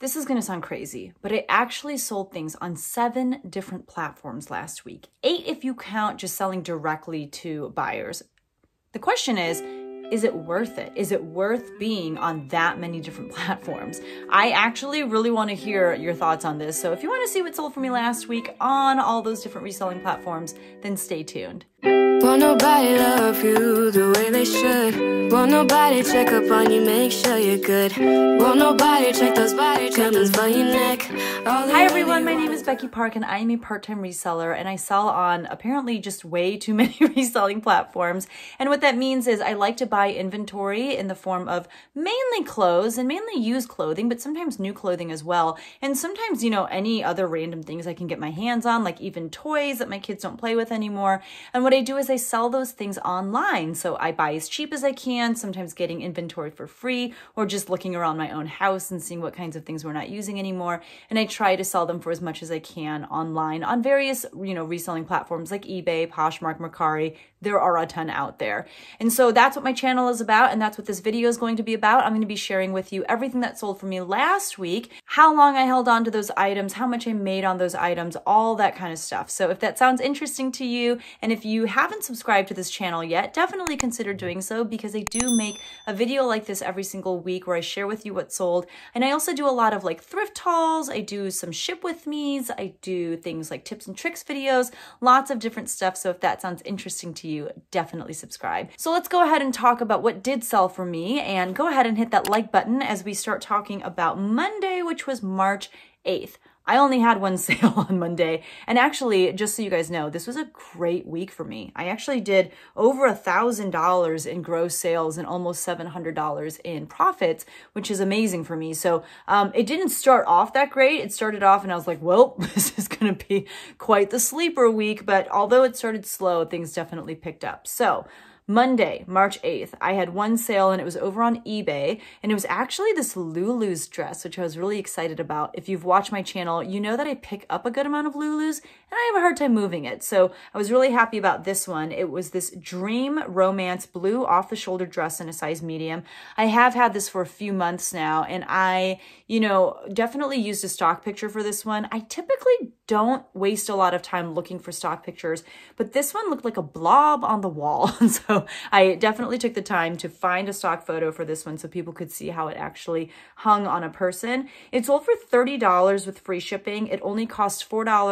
This is going to sound crazy, but I actually sold things on 7 different platforms last week. 8 if you count just selling directly to buyers. The question is it worth it? Is it worth being on that many different platforms? I actually really want to hear your thoughts on this. So if you want to see what sold for me last week on all those different reselling platforms, then stay tuned. Won't nobody love you the way they should. Won't nobody check up on you, make sure you're good. Won't nobody check those body trimmings for your neck. Hi everyone, my name is Becky Park and I am a part-time reseller and I sell on apparently just way too many reselling platforms. And what that means is I like to buy inventory in the form of mainly clothes and mainly used clothing, but sometimes new clothing as well. And sometimes, you know, any other random things I can get my hands on, like even toys that my kids don't play with anymore. And what I do is I sell those things online. So I buy as cheap as I can, sometimes getting inventory for free or just looking around my own house and seeing what kinds of things we're not using anymore. And I try to sell them for as much as I can online on various, you know, reselling platforms like eBay, Poshmark, Mercari. There are a ton out there. And so that's what my channel is about. And that's what this video is going to be about. I'm going to be sharing with you everything that sold for me last week, how long I held on to those items, how much I made on those items, all that kind of stuff. So if that sounds interesting to you, and if you haven't subscribed to this channel yet, definitely consider doing so because I do make a video like this every single week where I share with you what sold. And I also do a lot of like thrift hauls. I do some ship with me's. I do things like tips and tricks videos, lots of different stuff. So if that sounds interesting to you, definitely subscribe. So let's go ahead and talk about what did sell for me and go ahead and hit that like button as we start talking about Monday, which was March 8th. I only had one sale on Monday. And actually, just so you guys know, this was a great week for me. I actually did over $1,000 in gross sales and almost $700 in profits, which is amazing for me. So it didn't start off that great. It started off and I was like, well, this is going to be quite the sleeper week. But although it started slow, things definitely picked up. So Monday, March 8th, I had one sale and it was over on eBay and it was actually this Lulu's dress, which I was really excited about. If you've watched my channel, you know that I pick up a good amount of Lulu's and I have a hard time moving it. So I was really happy about this one. It was this Dream Romance blue off-the-shoulder dress in a size medium. I have had this for a few months now and I, you know, definitely used a stock picture for this one. I typically don't waste a lot of time looking for stock pictures, but this one looked like a blob on the wall. So I definitely took the time to find a stock photo for this one so people could see how it actually hung on a person. It sold for $30 with free shipping. It only cost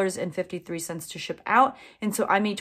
$4.53 to ship out. And so I made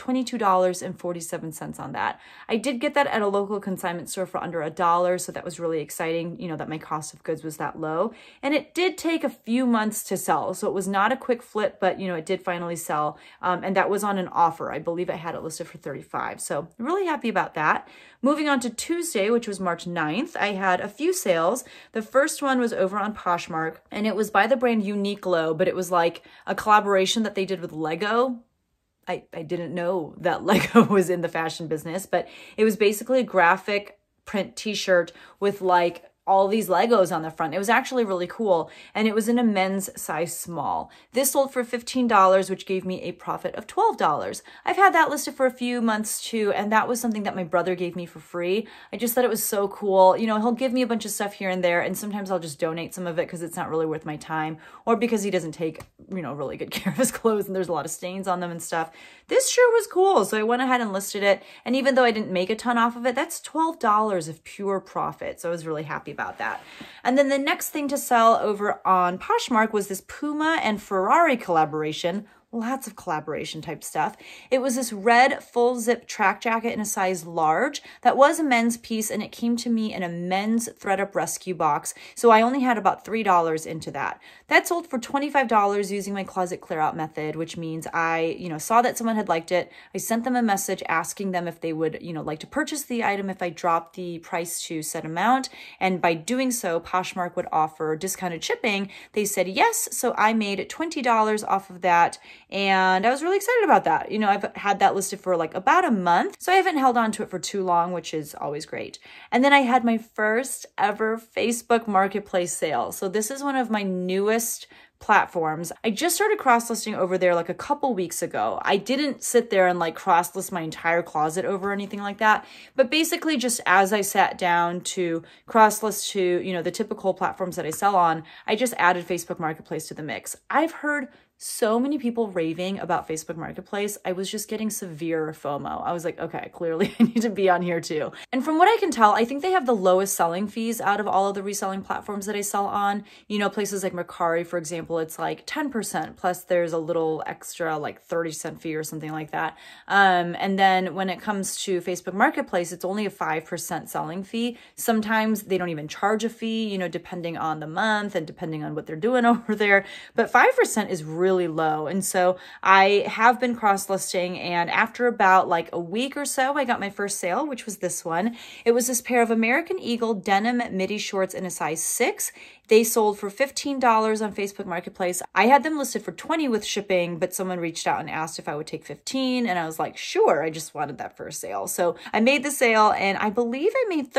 $22.47 on that. I did get that at a local consignment store for under $1. So that was really exciting, you know, that my cost of goods was that low. And it did take a few months to sell. So it was not a quick flip, but you know, it did finally sell. And that was on an offer. I believe I had it listed for $35. So really happy about that. Moving on to Tuesday, which was March 9th, I had a few sales. The first one was over on Poshmark and it was by the brand Uniqlo, but it was like a collaboration that they did with Lego. I didn't know that Lego was in the fashion business, but it was basically a graphic print t-shirt with like all these Legos on the front. It was actually really cool. And it was in a men's size small. This sold for $15, which gave me a profit of $12. I've had that listed for a few months too. And that was something that my brother gave me for free. I just thought it was so cool. You know, he'll give me a bunch of stuff here and there. And sometimes I'll just donate some of it because it's not really worth my time or because he doesn't take, you know, really good care of his clothes and there's a lot of stains on them and stuff. This sure was cool. So I went ahead and listed it. And even though I didn't make a ton off of it, that's $12 of pure profit. So I was really happy about that. And then the next thing to sell over on Poshmark was this Puma and Ferrari collaboration. Lots of collaboration type stuff. It was this red full zip track jacket in a size large. That was a men's piece and it came to me in a men's thread-up rescue box. So I only had about $3 into that. That sold for $25 using my closet clear out method, which means I, you know, saw that someone had liked it. I sent them a message asking them if they would, you know, like to purchase the item if I dropped the price to set amount. And by doing so, Poshmark would offer discounted shipping. They said yes. So I made $20 off of that. And I was really excited about that. You know, I've had that listed for like about a month, so I haven't held on to it for too long, which is always great. And then I had my first ever Facebook Marketplace sale. So this is one of my newest platforms. I just started cross-listing over there like a couple weeks ago. I didn't sit there and like cross-list my entire closet over anything like that, but basically just as I sat down to cross-list to, you know, the typical platforms that I sell on, I just added Facebook Marketplace to the mix. I've heard so many people raving about Facebook Marketplace. I was just getting severe FOMO. I was like, okay, clearly I need to be on here too. And from what I can tell, I think they have the lowest selling fees out of all of the reselling platforms that I sell on. You know, places like Mercari, for example, it's like 10%, plus there's a little extra like 30-cent fee or something like that. And then when it comes to Facebook Marketplace, it's only a 5% selling fee. Sometimes they don't even charge a fee, you know, depending on the month and depending on what they're doing over there. But 5% is really low. And so I have been cross-listing, and after about like a week or so, I got my first sale, which was this one. It was this pair of American Eagle denim midi shorts in a size 6. They sold for $15 on Facebook Marketplace. I had them listed for $20 with shipping, but someone reached out and asked if I would take $15, and I was like, sure, I just wanted that first sale. So I made the sale, and I believe I made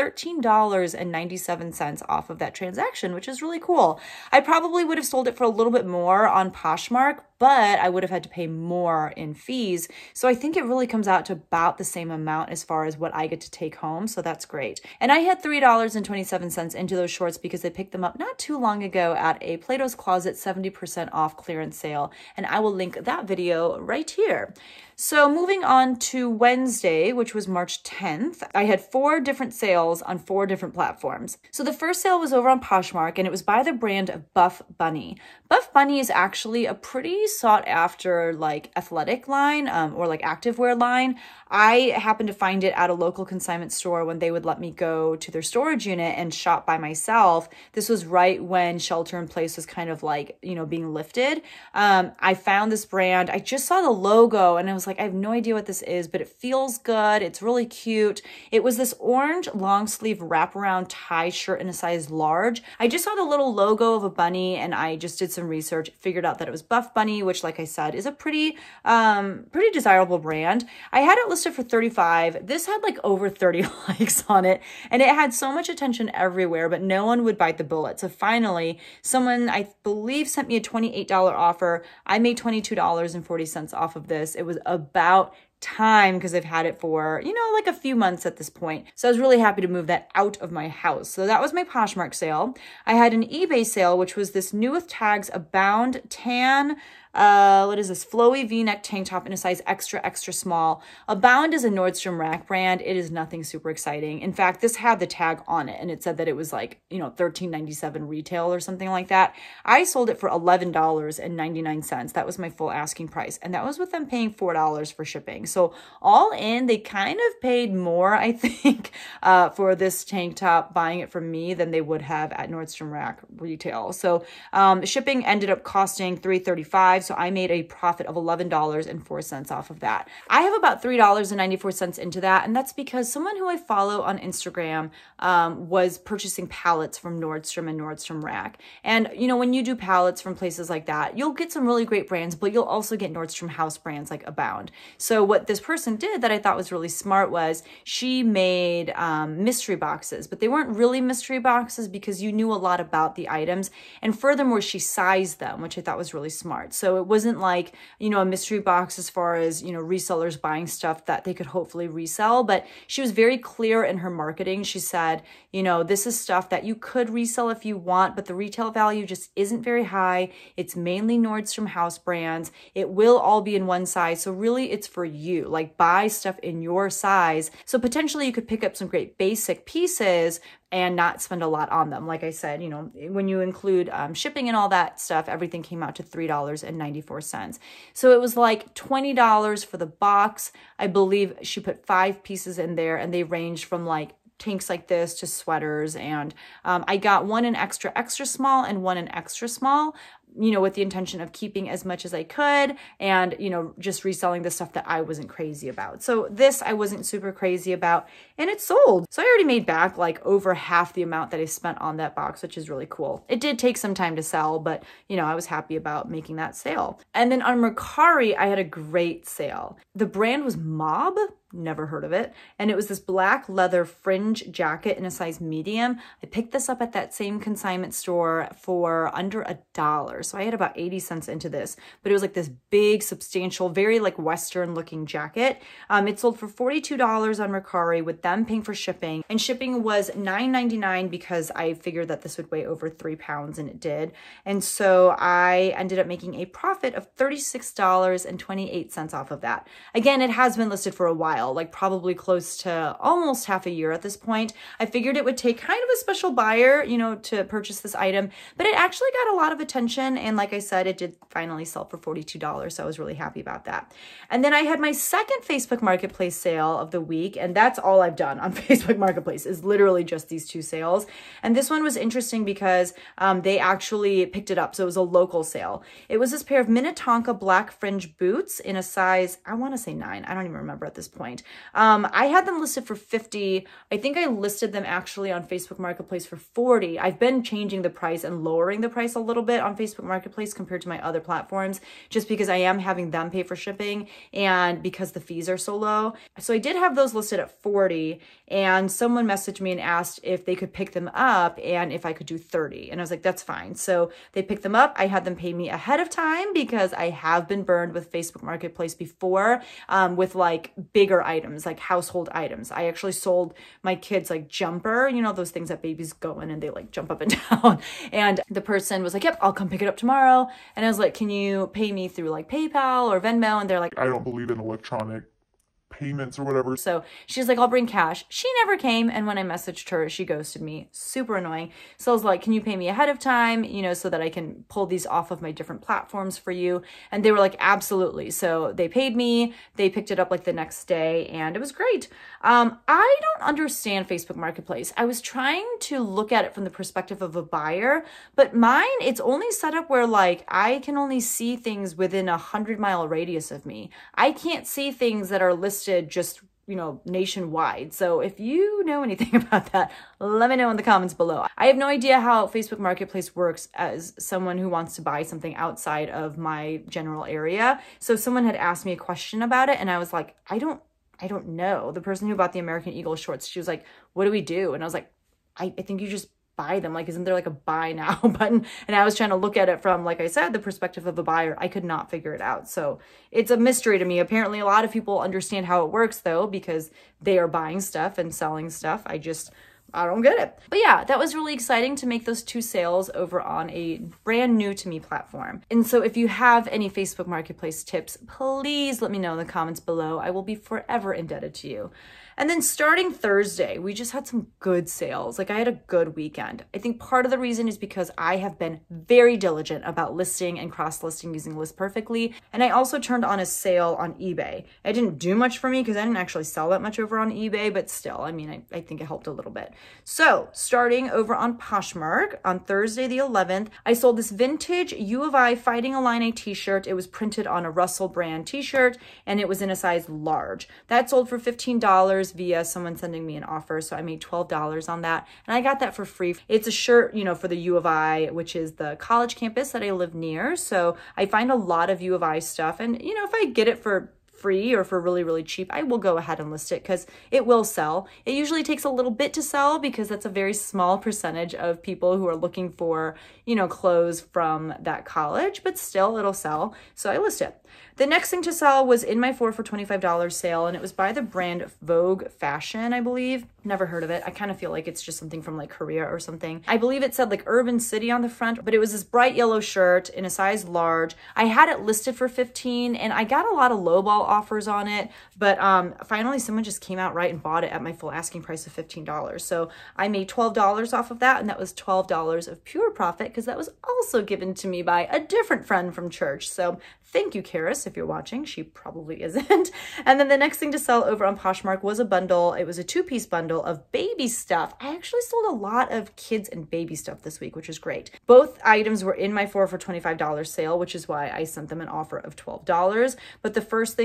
$13.97 off of that transaction, which is really cool. I probably would have sold it for a little bit more on Poshmark, but I would have had to pay more in fees. So I think it really comes out to about the same amount as far as what I get to take home. So that's great. And I had $3.27 into those shorts because I picked them up not too long ago at a Plato's Closet 70% off clearance sale. And I will link that video right here. So moving on to Wednesday, which was March 10th, I had 4 different sales on 4 different platforms. So the first sale was over on Poshmark, and it was by the brand of Buff Bunny. Buff Bunny is actually a pretty sought after like athletic line or like activewear line. I happened to find it at a local consignment store when they would let me go to their storage unit and shop by myself. This was right when shelter in place was kind of like, you know, being lifted. I found this brand. I just saw the logo and I was like, I have no idea what this is, but it feels good. It's really cute. It was this orange long sleeve wraparound tie shirt in a size large. I just saw the little logo of a bunny and I just did some research, figured out that it was Buff Bunny, which like I said, is a pretty desirable brand. I had it listed for $35. This had like over 30 likes on it and it had so much attention everywhere, but no one would bite the bullet. So finally, someone I believe sent me a $28 offer. I made $22.40 off of this. It was about time because I've had it for, you know, like a few months at this point. So I was really happy to move that out of my house. So that was my Poshmark sale. I had an eBay sale, which was this new with tags Abound tan, what is this? Flowy V-neck tank top in a size extra, extra small. Abound is a Nordstrom Rack brand. It is nothing super exciting. In fact, this had the tag on it and it said that it was like, you know, $13.97 retail or something like that. I sold it for $11.99. That was my full asking price. And that was with them paying $4 for shipping. So all in, they kind of paid more, I think, for this tank top buying it from me than they would have at Nordstrom Rack retail. So shipping ended up costing $3.35. So I made a profit of $11.04 off of that. I have about $3.94 into that. And that's because someone who I follow on Instagram was purchasing pallets from Nordstrom and Nordstrom Rack. And, you know, when you do pallets from places like that, you'll get some really great brands, but you'll also get Nordstrom house brands like Abound. So what this person did that I thought was really smart was she made mystery boxes, but they weren't really mystery boxes because you knew a lot about the items. And furthermore, she sized them, which I thought was really smart. So it wasn't like, you know, a mystery box as far as, you know, resellers buying stuff that they could hopefully resell, but she was very clear in her marketing. She said, you know, this is stuff that you could resell if you want, but the retail value just isn't very high. It's mainly Nordstrom house brands. It will all be in one size. So really it's for you, like buy stuff in your size. So potentially you could pick up some great basic pieces and not spend a lot on them. Like I said, you know, when you include shipping and all that stuff, everything came out to $3.94. So it was like $20 for the box. I believe she put 5 pieces in there and they ranged from like tanks like this to sweaters. And I got one in extra, extra small and one in extra small, you know, with the intention of keeping as much as I could and, you know, just reselling the stuff that I wasn't crazy about. So this I wasn't super crazy about and it sold. So I already made back like over half the amount that I spent on that box, which is really cool. It did take some time to sell, but, you know, I was happy about making that sale. And then on Mercari, I had a great sale. The brand was Mob. Never heard of it. And it was this black leather fringe jacket in a size medium. I picked this up at that same consignment store for under $1. So I had about 80 cents into this, but it was like this big, substantial, very like Western looking jacket. It sold for $42 on Mercari with them paying for shipping, and shipping was $9.99 because I figured that this would weigh over 3 pounds, and it did. And so I ended up making a profit of $36.28 off of that. Again, it has been listed for a while, like probably close to almost half a year at this point. I figured it would take kind of a special buyer, you know, to purchase this item, but it actually got a lot of attention. And like I said, it did finally sell for $42. So I was really happy about that. And then I had my second Facebook Marketplace sale of the week. And that's all I've done on Facebook Marketplace, is literally just these 2 sales. And this one was interesting because they actually picked it up. So it was a local sale. It was this pair of Minnetonka black fringe boots in a size, I want to say 9. I don't even remember at this point. I had them listed for $50. I think I listed them actually on Facebook Marketplace for $40. I've been changing the price and lowering the price a little bit on Facebook Marketplace compared to my other platforms, just because I am having them pay for shipping and because the fees are so low. So I did have those listed at $40, and someone messaged me and asked if they could pick them up and if I could do $30. And I was like, that's fine. So they picked them up. I had them pay me ahead of time because I have been burned with Facebook Marketplace before with like bigger items, like household items. I actually sold my kids like jumper, you know, those things that babies go in and they like jump up and down. And the person was like, yep, I'll come pick it up tomorrow. And I was like, can you pay me through like PayPal or Venmo? And they're like, I don't believe in electronic payments or whatever. So she's like, I'll bring cash. She never came. And when I messaged her, she ghosted me. Super annoying. So I was like, can you pay me ahead of time, you know, so that I can pull these off of my different platforms for you? And they were like, absolutely. So they paid me. They picked it up like the next day, and it was great. I don't understand Facebook Marketplace. I was trying to look at it from the perspective of a buyer, but mine, it's only set up where like I can only see things within a 100-mile radius of me. I can't see things that are listed just, you know, nationwide. So if you know anything about that, let me know in the comments below. I have no idea how Facebook Marketplace works as someone who wants to buy something outside of my general area. So someone had asked me a question about it, and I was like, I don't know. The person who bought the American Eagle shorts, she was like, what do we do? And I was like, I think you just buy them. Like, isn't there like a buy now button? And I was trying to look at it from, like I said, the perspective of a buyer. I could not figure it out. So it's a mystery to me. Apparently a lot of people understand how it works though, because they are buying stuff and selling stuff. I don't get it. But yeah, that was really exciting to make those 2 sales over on a brand new to me platform. And so if you have any Facebook Marketplace tips, please let me know in the comments below. I will be forever indebted to you. And then starting Thursday, we just had some good sales. Like I had a good weekend. I think part of the reason is because I have been very diligent about listing and cross-listing using List Perfectly. And I also turned on a sale on eBay. It didn't do much for me because I didn't actually sell that much over on eBay, but still, I mean, I think it helped a little bit. So starting over on Poshmark on Thursday the 11th, I sold this vintage U of I Fighting Illini t-shirt. It was printed on a Russell brand t-shirt, and it was in a size large. That sold for $15 via someone sending me an offer. So I made $12 on that, and I got that for free. It's a shirt, you know, for the U of I, which is the college campus that I live near. So I find a lot of U of I stuff, and you know, if I get it for free or for really, really cheap, I will go ahead and list it because it will sell. It usually takes a little bit to sell because that's a very small percentage of people who are looking for, you know, clothes from that college, but still it'll sell. So I list it. The next thing to sell was in my 4 for $25 sale, and it was by the brand Vogue Fashion, I believe. Never heard of it. I kind of feel like it's just something from like Korea or something. I believe it said like Urban City on the front, but it was this bright yellow shirt in a size large. I had it listed for $15, and I got a lot of lowball offers on it, but finally someone just came out right and bought it at my full asking price of $15. So I made $12 off of that, and that was $12 of pure profit because that was also given to me by a different friend from church. So thank you, Karis, if you're watching. She probably isn't. And then the next thing to sell over on Poshmark was a bundle. It was a 2-piece bundle of baby stuff. I actually sold a lot of kids and baby stuff this week, which is great. Both items were in my 4 for $25 sale, which is why I sent them an offer of $12. But the first thing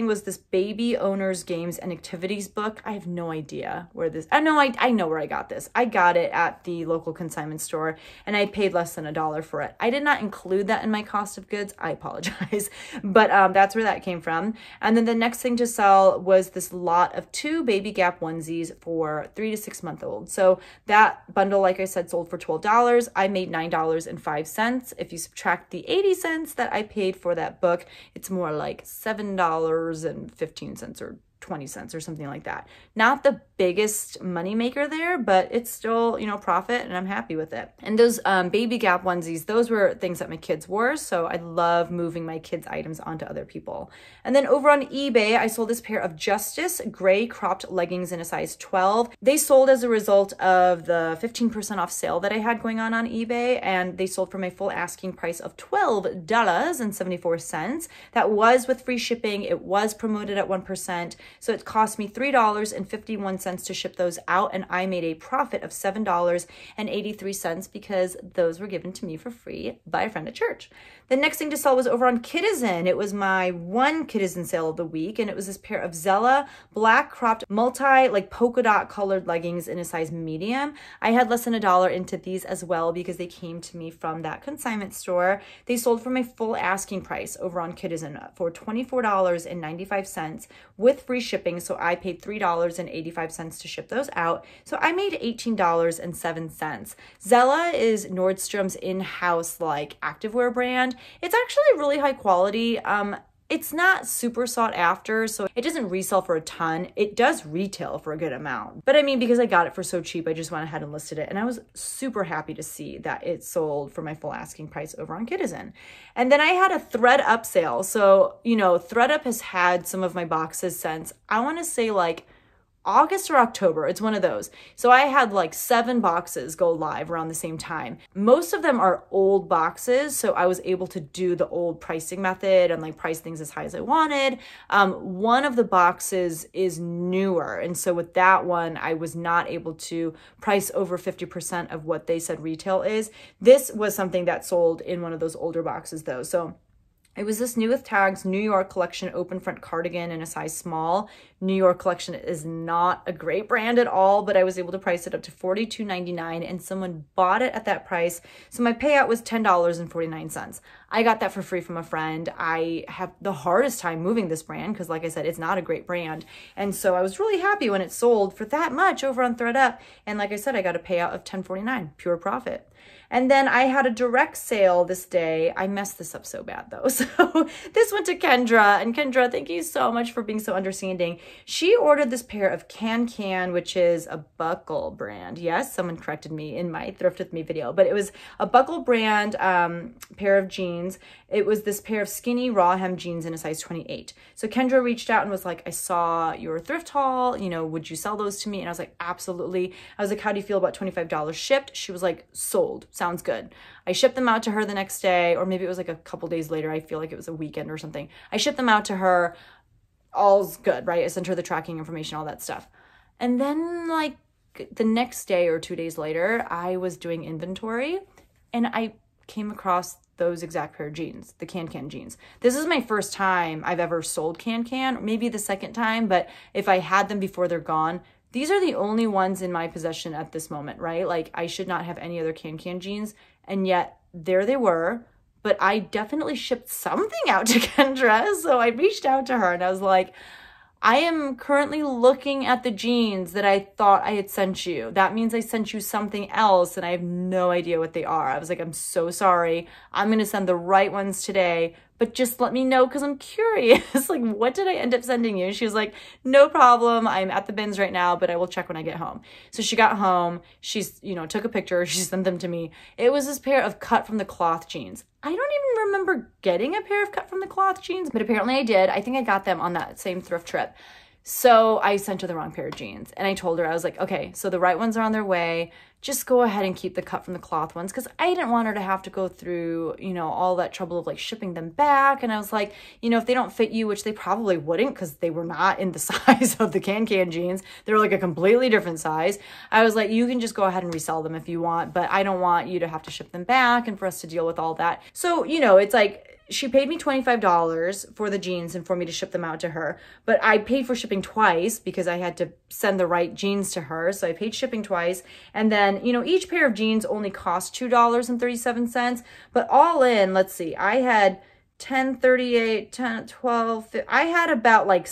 was this Baby Owners Games and Activities book. I have no idea where this, I know where I got this. I got it at the local consignment store and I paid less than $1 for it. I did not include that in my cost of goods. I apologize, but that's where that came from. And then the next thing to sell was this lot of 2 Baby Gap onesies for 3 to 6 month old. So that bundle, like I said, sold for $12. I made $9.05. If you subtract the 80 cents that I paid for that book, it's more like $7.15 or 20 cents or something like that. Not the biggest money maker there, but it's still, you know, profit, and I'm happy with it. And those Baby Gap onesies, those were things that my kids wore, so I love moving my kids' items onto other people. And then over on eBay, I sold this pair of Justice gray cropped leggings in a size 12. They sold as a result of the 15% off sale that I had going on eBay, and they sold for my full asking price of $12.74. That was with free shipping. It was promoted at 1%. So it cost me $3.51 to ship those out, and I made a profit of $7.83 because those were given to me for free by a friend at church. The next thing to sell was over on Kitizen. It was my one Kitizen sale of the week, and it was this pair of Zella black cropped polka dot colored leggings in a size medium. I had less than $1 into these as well because they came to me from that consignment store. They sold for my full asking price over on Kitizen for $24.95 with free shipping, so I paid $3.85 to ship those out. So I made $18.07. Zella is Nordstrom's in-house like activewear brand. It's actually really high quality. It's not super sought after, so it doesn't resell for a ton. It does retail for a good amount. But I mean, because I got it for so cheap, I just went ahead and listed it. And I was super happy to see that it sold for my full asking price over on Kitizen. And then I had a ThredUp sale. So, you know, ThredUp has had some of my boxes since, I want to say like August or October. It's one of those. So I had like 7 boxes go live around the same time. Most of them are old boxes, so I was able to do the old pricing method and like price things as high as I wanted. One of the boxes is newer, and so with that one, I was not able to price over 50% of what they said retail is. This was something that sold in one of those older boxes though. So it was this New with Tags New York collection open front cardigan in a size small. New York collection is not a great brand at all, but I was able to price it up to $42.99, and someone bought it at that price. So my payout was $10.49. I got that for free from a friend. I have the hardest time moving this brand because, like I said, it's not a great brand. And so I was really happy when it sold for that much over on ThredUp. And like I said, I got a payout of $10.49, pure profit. And then I had a direct sale this day. I messed this up so bad though. So this went to Kendra, and Kendra, thank you so much for being so understanding. She ordered this pair of Can, which is a Buckle brand. Yes, someone corrected me in my Thrift With Me video, but it was a Buckle brand pair of jeans. It was this pair of skinny raw hem jeans in a size 28. So Kendra reached out and was like, I saw your thrift haul, you know, would you sell those to me? And I was like, absolutely. I was like, how do you feel about $25 shipped? She was like, sold. Sounds good. I shipped them out to her the next day, or maybe it was like a couple days later. I feel like it was a weekend or something. I shipped them out to her. All's good, right? I sent her the tracking information, all that stuff. And then like the next day or 2 days later, I was doing inventory and I came across those exact pair of jeans, the Can jeans. This is my first time I've ever sold Can, maybe the second time, but if I had them before they're gone, these are the only ones in my possession at this moment, right? Like I should not have any other Can jeans, and yet there they were. But I definitely shipped something out to Kendra. So I reached out to her and I was like, I am currently looking at the jeans that I thought I had sent you. That means I sent you something else and I have no idea what they are. I was like, I'm so sorry. I'm going to send the right ones today, but just let me know because I'm curious. Like, what did I end up sending you? She was like, no problem. I'm at the bins right now, but I will check when I get home. So she got home. She's, you know, took a picture. She sent them to me. It was this pair of cut from the cloth jeans. I don't even remember getting a pair of cut from the cloth jeans, but apparently I did. I think I got them on that same thrift trip. So I sent her the wrong pair of jeans and I told her, I was like, okay, so the right ones are on their way. just go ahead and keep the cut from the cloth ones, because I didn't want her to have to go through, you know, all that trouble of like shipping them back. And I was like, you know, if they don't fit you, which they probably wouldn't because they were not in the size of the can jeans, they're like a completely different size. I was like, you can just go ahead and resell them if you want, but I don't want you to have to ship them back and for us to deal with all that. So, you know, it's like, she paid me $25 for the jeans and for me to ship them out to her, but I paid for shipping twice because I had to send the right jeans to her. So I paid shipping twice. And then, you know, each pair of jeans only cost $2.37, but all in, let's see, I had 10, 38, 10, 12, 15, I had about like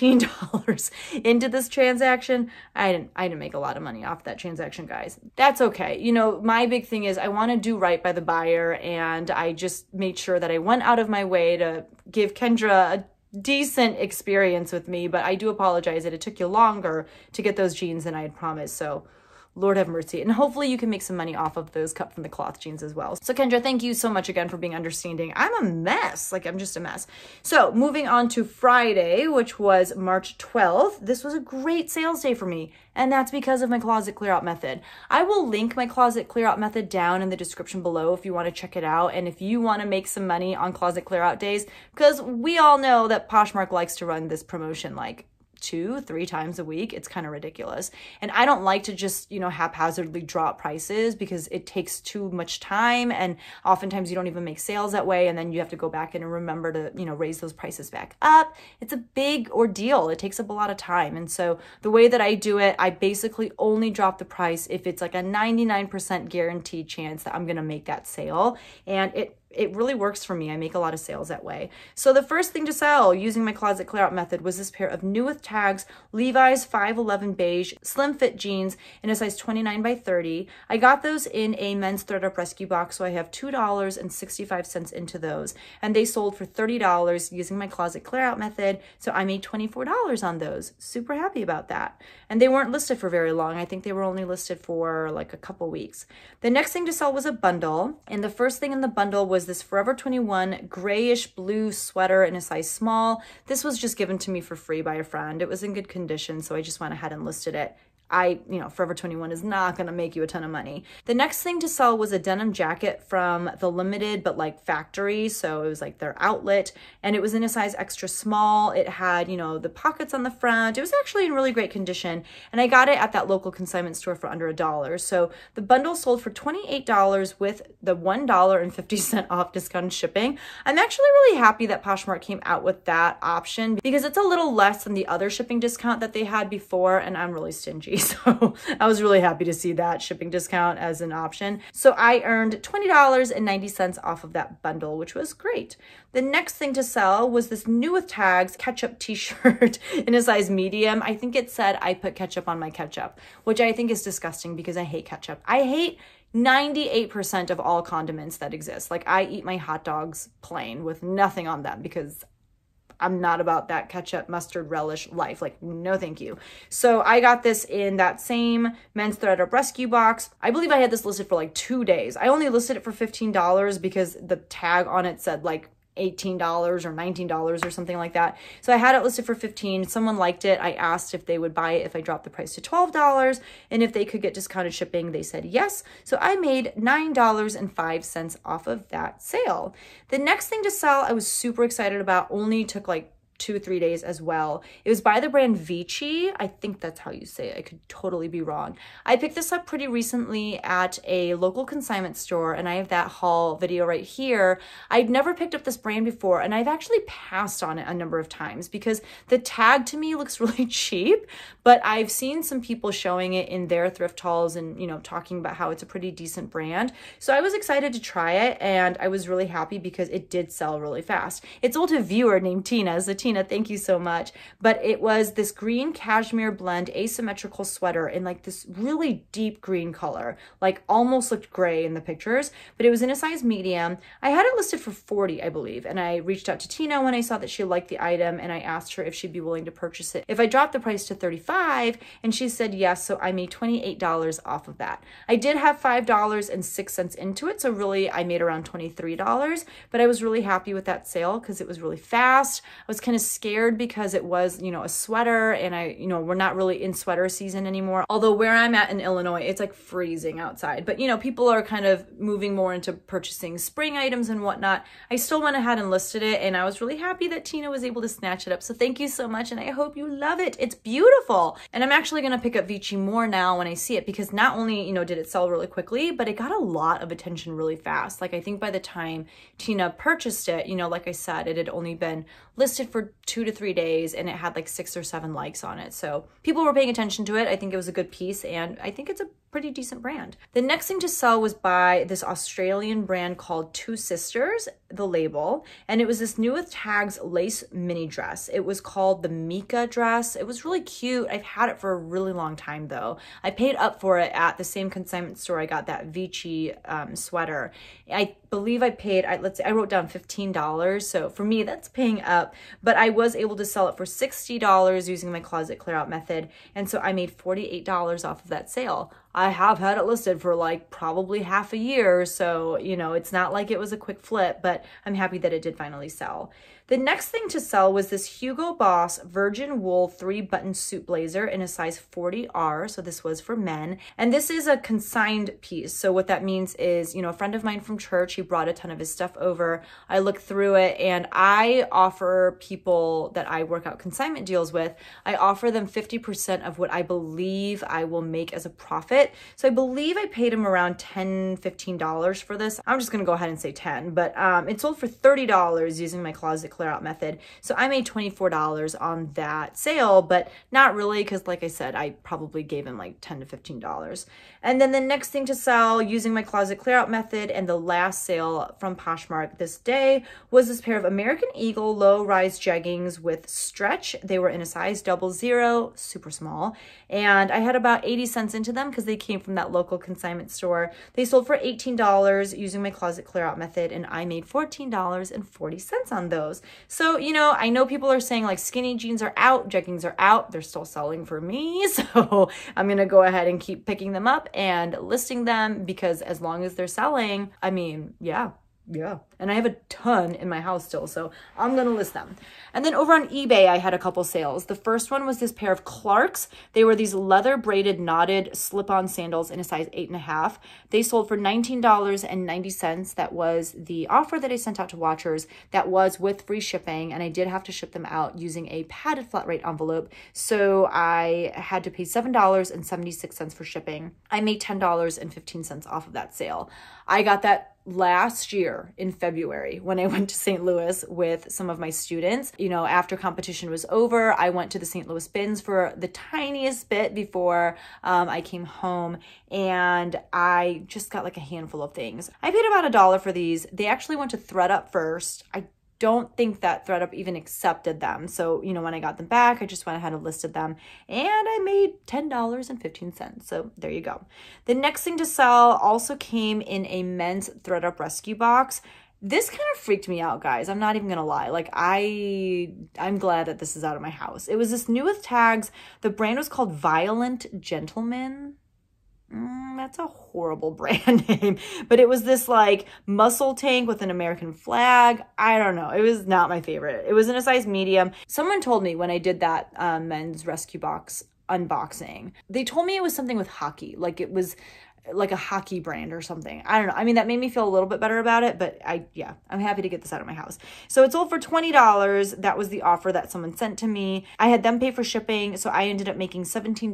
$16 into this transaction. I didn't make a lot of money off that transaction, guys. That's okay. You know, my big thing is I want to do right by the buyer, and I just made sure that I went out of my way to give Kendra a decent experience with me, but I do apologize that it took you longer to get those jeans than I had promised. So Lord have mercy. And hopefully you can make some money off of those cut from the cloth jeans as well. So Kendra, thank you so much again for being understanding. I'm a mess. Like, I'm just a mess. So moving on to Friday, which was March 12th. This was a great sales day for me. And that's because of my closet clear out method. I will link my closet clear out method down in the description below if you want to check it out. And if you want to make some money on closet clear out days, because we all know that Poshmark likes to run this promotion like 2-3 times a week. It's kind of ridiculous. And I don't like to just, you know, haphazardly drop prices because it takes too much time. And oftentimes you don't even make sales that way. And then you have to go back in and remember to, you know, raise those prices back up. It's a big ordeal. It takes up a lot of time. And so the way that I do it, I basically only drop the price if it's like a 99% guaranteed chance that I'm going to make that sale. And it really works for me. I make a lot of sales that way. So the first thing to sell using my closet clear out method was this pair of new with tags Levi's 511 beige slim fit jeans in a size 29 by 30. I got those in a men's thread up rescue box, so I have $2.65 into those, and they sold for $30 using my closet clear out method. So I made $24 on those. Super happy about that. And they weren't listed for very long. I think they were only listed for like a couple weeks. The next thing to sell was a bundle, and the first thing in the bundle was this Forever 21 grayish blue sweater in a size small. This was just given to me for free by a friend. It was in good condition, so I just went ahead and listed it. You know, Forever 21 is not going to make you a ton of money. The next thing to sell was a denim jacket from the Limited, but like factory. So it was like their outlet, and it was in a size extra small. It had, you know, the pockets on the front. It was actually in really great condition. And I got it at that local consignment store for under $1. So the bundle sold for $28 with the $1.50 off discounted shipping. I'm actually really happy that Poshmark came out with that option because it's a little less than the other shipping discount that they had before. And I'm really stingy. So I was really happy to see that shipping discount as an option. So I earned $20.90 off of that bundle, which was great. The next thing to sell was this new with tags ketchup t-shirt in a size medium. I think it said I put ketchup on my ketchup, which I think is disgusting because I hate ketchup. I hate 98% of all condiments that exist. Like, I eat my hot dogs plain with nothing on them because I'm not about that ketchup, mustard, relish life. Like, no, thank you. So I got this in that same men's thread up rescue box. I believe I had this listed for like 2 days. I only listed it for $15 because the tag on it said like $18 or $19 or something like that. So I had it listed for $15. Someone liked it. I asked if they would buy it if I dropped the price to $12 and if they could get discounted shipping. They said yes. So I made $9.05 off of that sale. The next thing to sell I was super excited about, only took like 2-3 days as well. It was by the brand Vici. I think that's how you say it. I could totally be wrong. I picked this up pretty recently at a local consignment store, and I have that haul video right here. I've never picked up this brand before, and I've actually passed on it a number of times because the tag to me looks really cheap, but I've seen some people showing it in their thrift hauls and, you know, talking about how it's a pretty decent brand. So I was excited to try it, and I was really happy because it did sell really fast. It sold to a viewer named Tina. So Tina, thank you so much. But it was this green cashmere blend asymmetrical sweater in like this really deep green color, like almost looked gray in the pictures, but it was in a size medium. I had it listed for $40, I believe. And I reached out to Tina when I saw that she liked the item, and I asked her if she'd be willing to purchase it if I dropped the price to $35, and she said yes. So I made $28 off of that. I did have $5.06 into it. So really I made around $23, but I was really happy with that sale because it was really fast. I was kind of scared because it was, you know, a sweater, and we're not really in sweater season anymore. Although where I'm at in Illinois, it's like freezing outside. But, you know, people are kind of moving more into purchasing spring items and whatnot. I still went ahead and listed it, and I was really happy that Tina was able to snatch it up. So thank you so much, and I hope you love it. It's beautiful. And I'm actually going to pick up Vici more now when I see it, because not only, you know, did it sell really quickly, but it got a lot of attention really fast. Like, I think by the time Tina purchased it, you know, like I said, it had only been listed for 2 to 3 days, and it had like 6 or 7 likes on it. So people were paying attention to it. I think it was a good piece, and I think it's a pretty decent brand. The next thing to sell was by this Australian brand called Two Sisters, the label, and it was this new with tags lace mini dress. It was called the Mika dress. It was really cute. I've had it for a really long time though. I paid up for it at the same consignment store I got that Vici sweater. I believe I paid, I wrote down $15. So for me, that's paying up, but I was able to sell it for $60 using my closet clear out method. And so I made $48 off of that sale. I have had it listed for like probably half a year. So, you know, it's not like it was a quick flip, but I'm happy that it did finally sell. The next thing to sell was this Hugo Boss virgin wool 3-button suit blazer in a size 40R. So this was for men. And this is a consigned piece. So what that means is, you know, a friend of mine from church, he brought a ton of his stuff over. I looked through it, and I offer people that I work out consignment deals with, I offer them 50% of what I believe I will make as a profit. So I believe I paid him around $10, $15 for this. I'm just going to go ahead and say 10, but it sold for $30 using my closet clear out method. So I made $24 on that sale, but not really, because like I said, I probably gave him like $10 to $15. And then the next thing to sell using my closet clear out method, and the last sale from Poshmark this day, was this pair of American Eagle low rise jeggings with stretch. They were in a size 00, super small. And I had about 80 cents into them because they came from that local consignment store. They sold for $18 using my closet clear out method, and I made $14.40 on those. So, you know, I know people are saying like skinny jeans are out, jeggings are out. They're still selling for me. So I'm going to go ahead and keep picking them up and listing them, because as long as they're selling, I mean, yeah. And I have a ton in my house still, so I'm going to list them. And then over on eBay, I had a couple sales. The first one was this pair of Clarks. They were these leather braided knotted slip-on sandals in a size 8.5. They sold for $19.90. That was the offer that I sent out to watchers. That was with free shipping, and I did have to ship them out using a padded flat rate envelope. So I had to pay $7.76 for shipping. I made $10.15 off of that sale. I got that last year in February when I went to St. Louis with some of my students. You know, after competition was over, I went to the St. Louis bins for the tiniest bit before I came home, and I just got like a handful of things. I paid about $1 for these. They actually went to ThreadUp first. I don't think that ThreadUp even accepted them. So, you know, when I got them back, I just went ahead and listed them, and I made $10.15. So there you go. The next thing to sell also came in a men's ThreadUp rescue box. This kind of freaked me out, guys. I'm not even gonna lie. Like, I'm glad that this is out of my house. It was this new with tags. The brand was called Violent Gentleman. That's a horrible brand name, but it was this like muscle tank with an American flag. I don't know. It was not my favorite. It was in a size medium. Someone told me when I did that men's rescue box unboxing, they told me it was something with hockey. Like it was like a hockey brand or something. I don't know. I mean, that made me feel a little bit better about it, but I'm happy to get this out of my house. So it sold for $20. That was the offer that someone sent to me. I had them pay for shipping, so I ended up making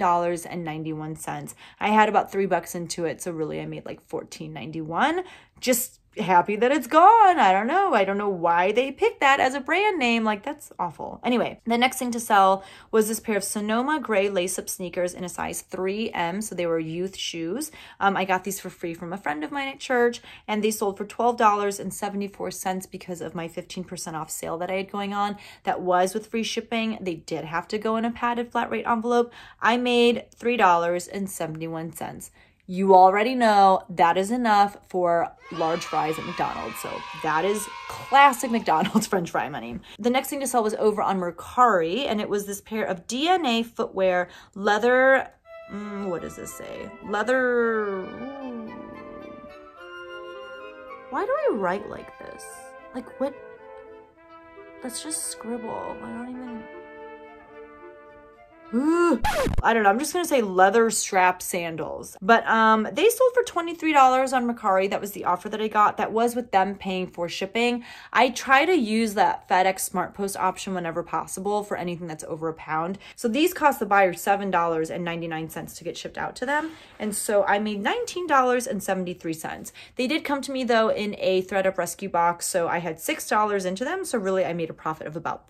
$17.91. I had about $3 into it, so really I made like $14.91. Just happy that it's gone. I don't know why they picked that as a brand name. Like, that's awful. Anyway, the next thing to sell was this pair of Sonoma gray lace-up sneakers in a size 3M. So they were youth shoes. I got these for free from a friend of mine at church, and they sold for $12.74 because of my 15% off sale that I had going on. That was with free shipping. They did have to go in a padded flat rate envelope. I made $3.71. You already know that is enough for large fries at McDonald's. So that is classic McDonald's French fry money. The next thing to sell was over on Mercari, and it was this pair of DNA footwear leather. What does this say? Leather. Why do I write like this? Like what? let's just scribble. I don't even... Ooh, I don't know. I'm just going to say leather strap sandals. But they sold for $23 on Mercari. That was the offer that I got. That was with them paying for shipping. I try to use that FedEx Smart Post option whenever possible for anything that's over a pound. So these cost the buyer $7.99 to get shipped out to them. And so I made $19.73. They did come to me though in a ThredUp rescue box. So I had $6 into them. So really I made a profit of about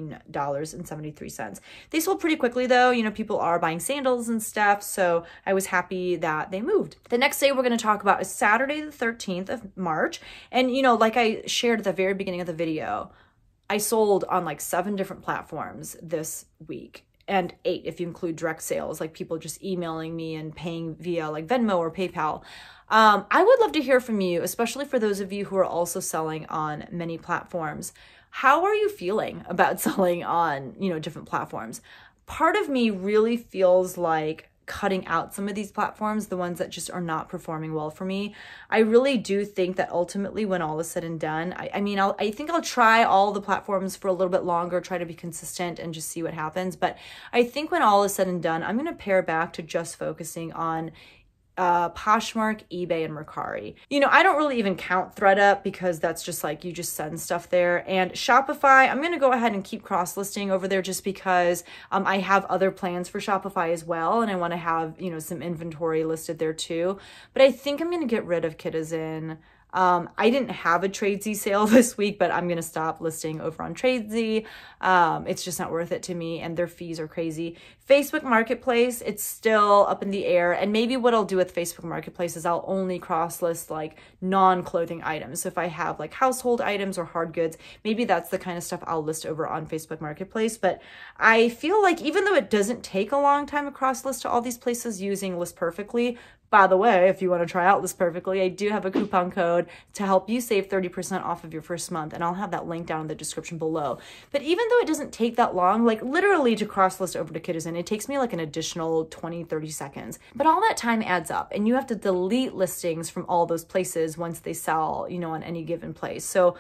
$13.73. They sold pretty quickly though, you know, people are buying sandals and stuff, so I was happy that they moved. The next day we're going to talk about is Saturday the 13th of March, and you know, like I shared at the very beginning of the video, I sold on like 7 different platforms this week, and 8 if you include direct sales, like people just emailing me and paying via like Venmo or PayPal. I would love to hear from you, especially for those of you who are also selling on many platforms. How are you feeling about selling on, you know, different platforms? Part of me really feels like cutting out some of these platforms, the ones that just are not performing well for me. I really do think that ultimately when all is said and done, I think I'll try all the platforms for a little bit longer, try to be consistent and just see what happens. But I think when all is said and done, I'm going to pare back to just focusing on Poshmark, eBay, and Mercari. You know, I don't really even count ThredUp because that's just like you just send stuff there. And Shopify, I'm going to go ahead and keep cross-listing over there just because I have other plans for Shopify as well. And I want to have, you know, some inventory listed there too. But I think I'm going to get rid of Kitazen. I didn't have a Tradesy sale this week, but I'm going to stop listing over on Tradesy. It's just not worth it to me, and their fees are crazy. Facebook Marketplace, it's still up in the air, and maybe what I'll do with Facebook Marketplace is I'll only cross-list like non-clothing items. So if I have like household items or hard goods, maybe that's the kind of stuff I'll list over on Facebook Marketplace. But I feel like even though it doesn't take a long time to cross-list to all these places using List Perfectly, by the way, if you want to try out List Perfectly, I do have a coupon code to help you save 30% off of your first month, and I'll have that link down in the description below. But even though it doesn't take that long, like literally to cross-list over to Kitazen, it takes me like an additional 20-30 seconds. But all that time adds up, and you have to delete listings from all those places once they sell, you know, on any given place. So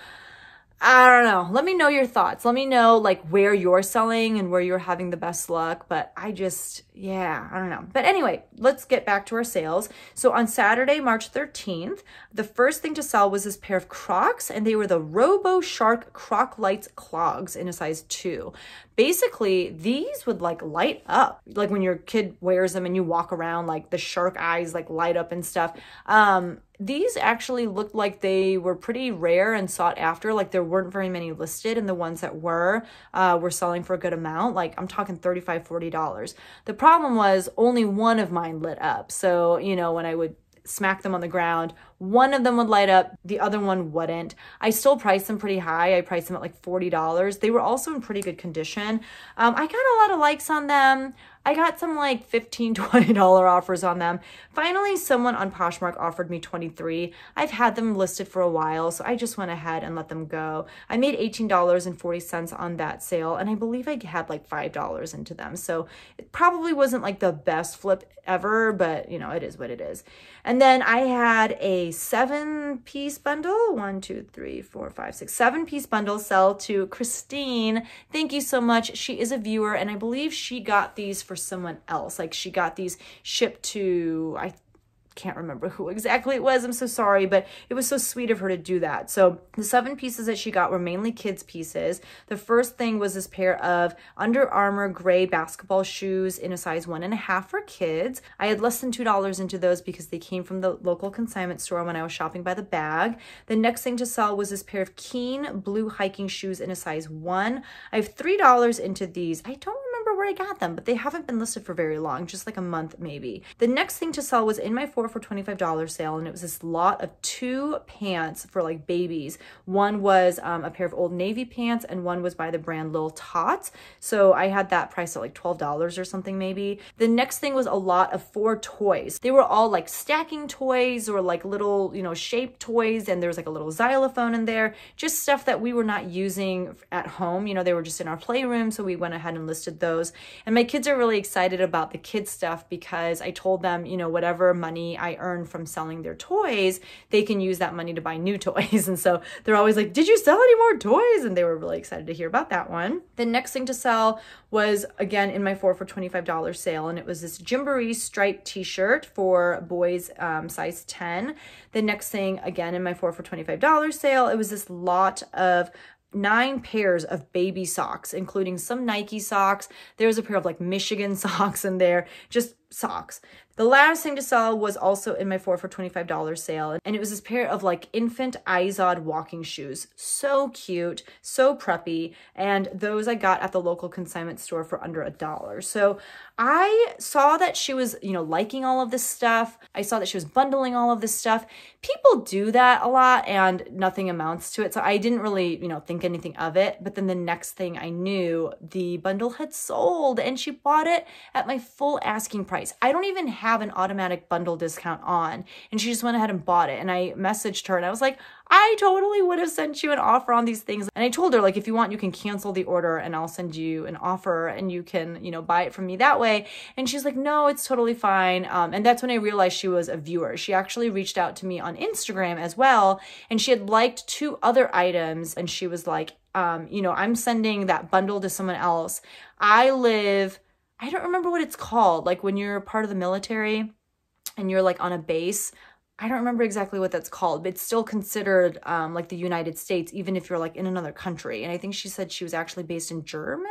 I don't know. Let me know your thoughts. Let me know like where you're selling and where you're having the best luck. But I don't know. But anyway, let's get back to our sales. So on Saturday, March 13th, the first thing to sell was this pair of Crocs, and they were the Robo Shark Croc Lights clogs in a size 2. Basically, these would like light up. Like when your kid wears them and you walk around, like the shark eyes like light up and stuff. These actually looked like they were pretty rare and sought after. Like there weren't very many listed, and the ones that were selling for a good amount. Like I'm talking $35, $40. The problem was only one of mine lit up. So, you know, when I would smack them on the ground, one of them would light up, the other one wouldn't. I still priced them pretty high. I priced them at like $40. They were also in pretty good condition. I got a lot of likes on them. I got some like $15, $20 offers on them. Finally, someone on Poshmark offered me $23. I've had them listed for a while, so I just went ahead and let them go. I made $18.40 on that sale, and I believe I had like $5 into them. So it probably wasn't like the best flip ever, but you know, it is what it is. And then I had a 7-piece bundle, 7-piece bundle sell to Christine. Thank you so much. She is a viewer, and I believe she got these for someone else. Like she got these shipped to, I can't remember who exactly it was. I'm so sorry, but it was so sweet of her to do that. So the 7 pieces that she got were mainly kids pieces. The first thing was this pair of Under Armour gray basketball shoes in a size 1.5 for kids. I had less than $2 into those because they came from the local consignment store when I was shopping by the bag. The next thing to sell was this pair of Keen blue hiking shoes in a size 1. I have $3 into these. I don't remember where I got them, but they haven't been listed for very long, just like a month maybe. The next thing to sell was in my 4 for $25 sale, and it was this lot of 2 pants for like babies. One was a pair of Old Navy pants, and one was by the brand Lil Tots. So I had that priced at like $12 or something maybe. The next thing was a lot of 4 toys. They were all like stacking toys or like little, you know, shaped toys, and there was like a little xylophone in there, just stuff that we were not using at home. You know, they were just in our playroom, so we went ahead and listed those. And my kids are really excited about the kids stuff because I told them, you know, whatever money I earn from selling their toys, they can use that money to buy new toys. And so they're always like, did you sell any more toys? And they were really excited to hear about that one. The next thing to sell was, again, in my 4 for $25 sale, and it was this Gymboree striped t-shirt for boys size 10. The next thing, again, in my 4 for $25 sale, it was this lot of 9 pairs of baby socks, including some Nike socks. There's a pair of like Michigan socks in there, just socks. The last thing to sell was also in my 4 for $25 sale, and it was this pair of like infant Izod walking shoes. So cute, so preppy, and those I got at the local consignment store for under $1. So I saw that she was, you know, liking all of this stuff. I saw that she was bundling all of this stuff. People do that a lot and nothing amounts to it. So I didn't really, you know, think anything of it. But then the next thing I knew, the bundle had sold and she bought it at my full asking price. I don't even have an automatic bundle discount on, and she just went ahead and bought it. And I messaged her and I was like, I totally would have sent you an offer on these things. And I told her, like, if you want, you can cancel the order and I'll send you an offer and you can, you know, buy it from me that way. And she's like, no, it's totally fine. And that's when I realized she was a viewer. She actually reached out to me on Instagram as well, and she had liked 2 other items, and she was like, you know, I'm sending that bundle to someone else. I don't remember what it's called, like when you're part of the military and you're like on a base. I don't remember exactly what that's called, but it's still considered like the United States, even if you're like in another country. And I think she said she was actually based in Germany.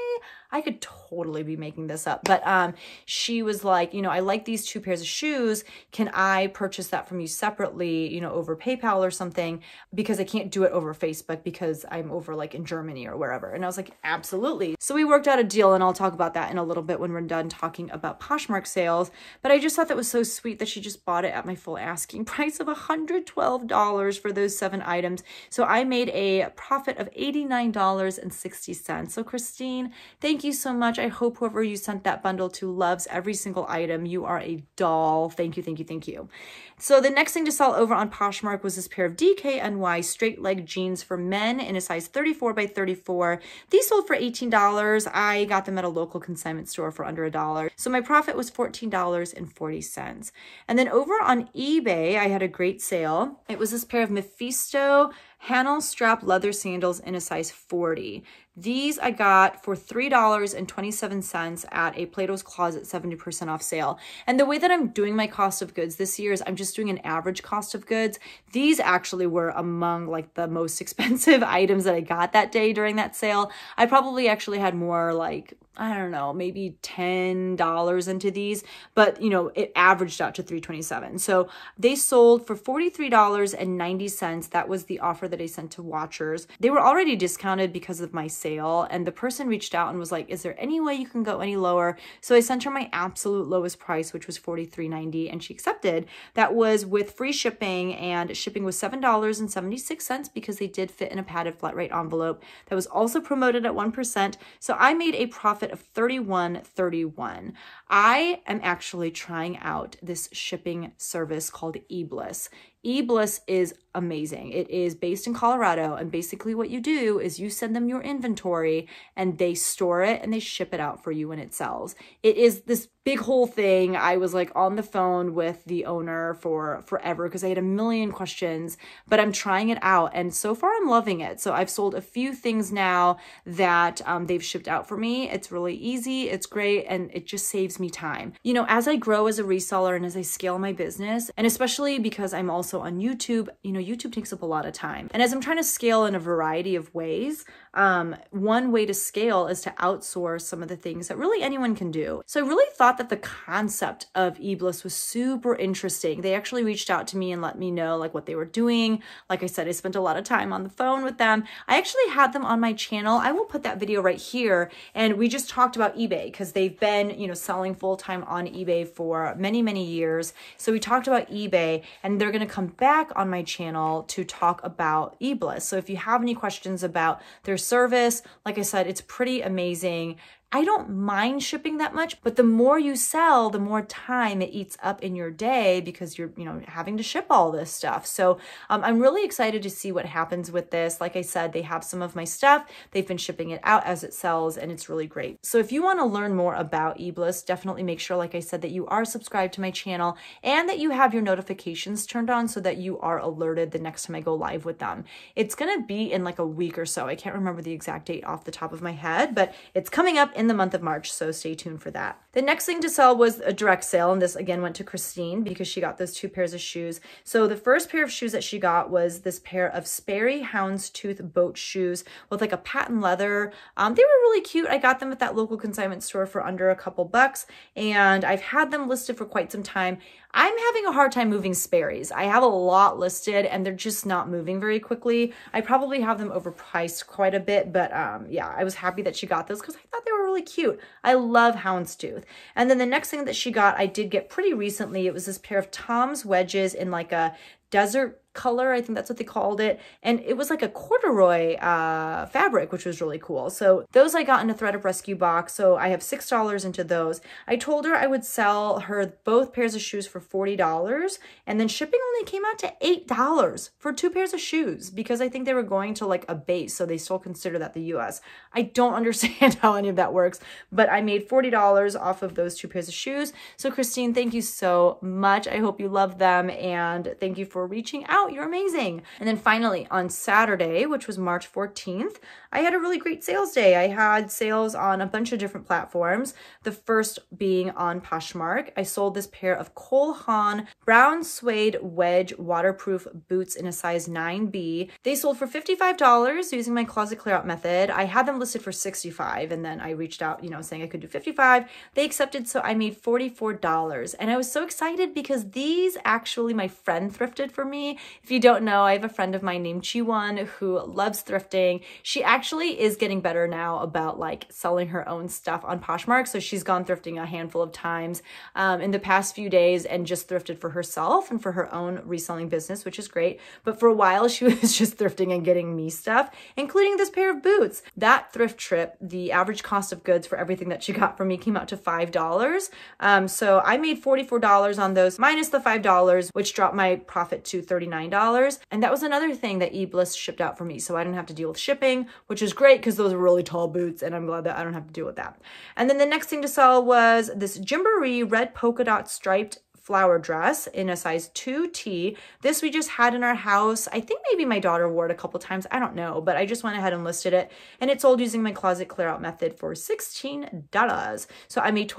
I could totally be making this up, but she was like, you know, I like these 2 pairs of shoes. Can I purchase that from you separately, you know, over PayPal or something? Because I can't do it over Facebook because I'm over like in Germany or wherever. And I was like, absolutely. So we worked out a deal, and I'll talk about that in a little bit when we're done talking about Poshmark sales. But I just thought that was so sweet that she just bought it at my full asking price of $112 for those 7 items. So I made a profit of $89.60. So Christine, thank you so much. I hope whoever you sent that bundle to loves every single item. You are a doll. Thank you, thank you, thank you. So the next thing to sell over on Poshmark was this pair of DKNY straight leg jeans for men in a size 34 by 34. These sold for $18. I got them at a local consignment store for under $1. So my profit was $14.40. And then over on eBay, I had a great sale. It was this pair of Mephisto Hannel strap leather sandals in a size 40. These I got for $3.27 at a Plato's Closet 70% off sale. And the way that I'm doing my cost of goods this year is I'm just doing an average cost of goods. These actually were among like the most expensive items that I got that day during that sale. I probably actually had more like, I don't know, maybe $10 into these, but you know, it averaged out to $3.27. So they sold for $43.90. That was the offer that I sent to watchers. They were already discounted because of my sale, and the person reached out and was like, is there any way you can go any lower? So I sent her my absolute lowest price, which was $43.90, and she accepted. That was with free shipping, and shipping was $7.76 because they did fit in a padded flat rate envelope. That was also promoted at 1%. So I made a profit of $31.31. I am actually trying out this shipping service called eBliss. eBliss is amazing. It is based in Colorado, and basically what you do is you send them your inventory and they store it and they ship it out for you when it sells. It is this big whole thing. I was like on the phone with the owner for forever because I had a million questions, but I'm trying it out and so far I'm loving it. So I've sold a few things now that they've shipped out for me. It's really easy, it's great, and it just saves me time. You know, as I grow as a reseller and as I scale my business, and especially because I'm also on YouTube, you know, YouTube takes up a lot of time. And as I'm trying to scale in a variety of ways, one way to scale is to outsource some of the things that really anyone can do. So I really thought that the concept of eBliss was super interesting. They actually reached out to me and let me know like what they were doing. Like I said, I spent a lot of time on the phone with them. I actually had them on my channel. I will put that video right here. And we just talked about eBay because they've been, you know, selling full-time on eBay for many, many years. So we talked about eBay, and they're going to come back on my channel to talk about eBliss. So if you have any questions about their service, like I said, it's pretty amazing. I don't mind shipping that much, but the more you sell, the more time it eats up in your day because you're, having to ship all this stuff. So I'm really excited to see what happens with this. Like I said, they have some of my stuff. They've been shipping it out as it sells, and it's really great. So if you want to learn more about eBliss, definitely make sure, like I said, that you are subscribed to my channel and that you have your notifications turned on so that you are alerted the next time I go live with them. It's going to be in like a week or so. I can't remember the exact date off the top of my head, but it's coming up in the month of March, so stay tuned for that. The next thing to sell was a direct sale, and this again went to Christine because she got those 2 pairs of shoes. So the first pair of shoes that she got was this pair of Sperry Houndstooth boat shoes with like a patent leather. They were really cute. I got them at that local consignment store for under a couple bucks, and I've had them listed for quite some time. I'm having a hard time moving Sperry's. I have a lot listed and they're just not moving very quickly. I probably have them overpriced quite a bit, but yeah, I was happy that she got those because I thought they were really cute. I love Houndstooth. And then the next thing that she got, I did get pretty recently. It was this pair of Tom's wedges in like a desert color, I think that's what they called it, and it was like a corduroy fabric, which was really cool. So those I got in a Thread of Rescue box, so I have $6 into those. I told her I would sell her both pairs of shoes for $40, and then shipping only came out to $8 for 2 pairs of shoes because I think they were going to like a base, so they still consider that the US. I don't understand how any of that works, but I made $40 off of those 2 pairs of shoes. So Christine, thank you so much. I hope you love them, and thank you for reaching out. You're amazing. And then finally on Saturday, which was March 14th, I had a really great sales day. I had sales on a bunch of different platforms. The first being on Poshmark. I sold this pair of Cole Haan brown suede wedge waterproof boots in a size 9B. They sold for $55 using my closet clear out method. I had them listed for $65, and then I reached out, saying I could do $55. They accepted, so I made $44. And I was so excited because these actually my friend thrifted for me. If you don't know, I have a friend of mine named Chi-Won who loves thrifting. She actually is getting better now about like selling her own stuff on Poshmark. So she's gone thrifting a handful of times in the past few days and just thrifted for herself and for her own reselling business, which is great. But for a while, she was just thrifting and getting me stuff, including this pair of boots. That thrift trip, the average cost of goods for everything that she got from me came out to $5. So I made $44 on those minus the $5, which dropped my profit to $39. And that was another thing that eBliss shipped out for me. So I didn't have to deal with shipping, which is great because those are really tall boots and I'm glad that I don't have to deal with that. And then the next thing to sell was this Gymboree red polka dot striped flower dress in a size 2T. This we just had in our house. I think maybe my daughter wore it a couple times. I don't know, but I just went ahead and listed it, and it sold using my closet clear out method for $16. So I made